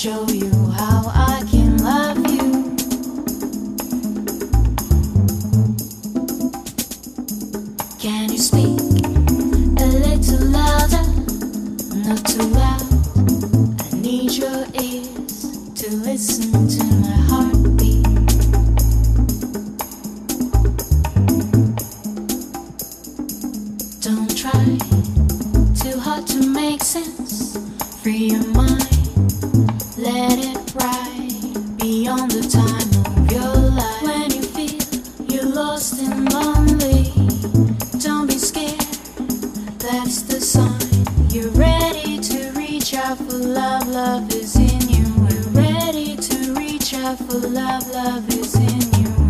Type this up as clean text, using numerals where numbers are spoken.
show you how I can love you. Can you speak a little louder? Not too loud. I need your ears to listen to my heartbeat. Don't try too hard to make sense. Free your mind, let it ride beyond the time of your life. When you feel you're lost and lonely, don't be scared, that's the sign. You're ready to reach out for love, love is in you. We're ready to reach out for love, love is in you.